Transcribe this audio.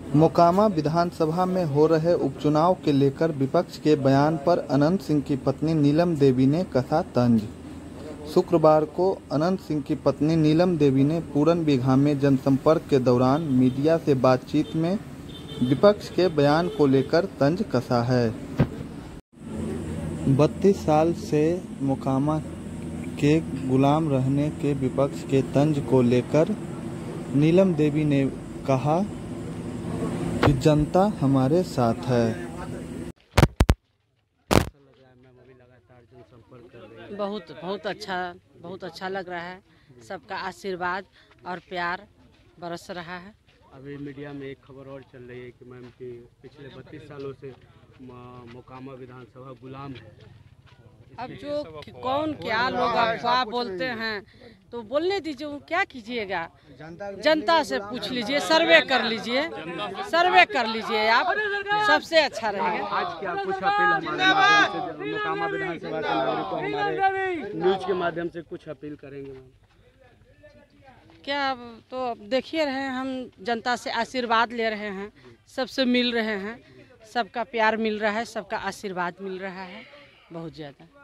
मोकामा विधानसभा में हो रहे उपचुनाव के लेकर विपक्ष के बयान पर अनंत सिंह की पत्नी नीलम देवी ने कसा तंज। शुक्रवार को अनंत सिंह की पत्नी नीलम देवी ने पूरन बिगहा में जनसंपर्क के दौरान मीडिया से बातचीत में विपक्ष के बयान को लेकर तंज कसा है। 32 साल से मोकामा के गुलाम रहने के विपक्ष के तंज को लेकर नीलम देवी ने कहा कि जनता हमारे साथ है। बहुत अच्छा लग रहा है। सबका आशीर्वाद और प्यार बरस रहा है। अभी मीडिया में एक खबर और चल रही है कि मैम कि पिछले 32 सालों से मोकामा विधानसभा गुलाम है। अब जो कौन क्या लोग अफवाह बोलते हैं तो बोलने दीजिए, वो क्या कीजिएगा। जनता से पूछ लीजिए, सर्वे कर लीजिए आप, सबसे अच्छा रहेगा। आज क्या कुछ अपील हमारे माध्यम से मोकामा विधानसभा के नागरिक को हमारे न्यूज के माध्यम से कुछ अपील करेंगे मैम? क्या तो देखिए रहे हैं, हम जनता से आशीर्वाद ले रहे हैं, सबसे मिल रहे हैं, सबका प्यार मिल रहा है, सबका आशीर्वाद मिल रहा है बहुत ज़्यादा।